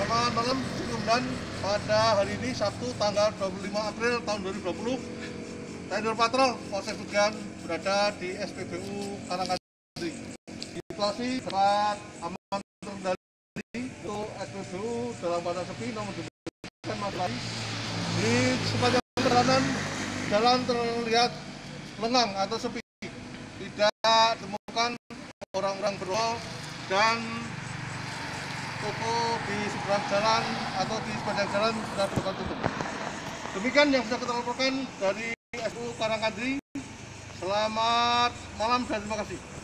Selamat malam, dan pada hari ini Sabtu tanggal 25 April tahun 2020, TNI Patrol Polsek Tugian berada di SPBU Karangkandri. Di lokasi tempat aman terkendali untuk SPBU dalam keadaan sepi, namun demikian masih di sepanjang perjalanan jalan terlihat lengang atau sepi, tidak ditemukan orang-orang berdoa dan toko di seberang jalan atau di sepanjang jalan sudah tutup. Demikian yang bisa kita laporkan dari SPBU Karangkandri. Selamat malam dan terima kasih.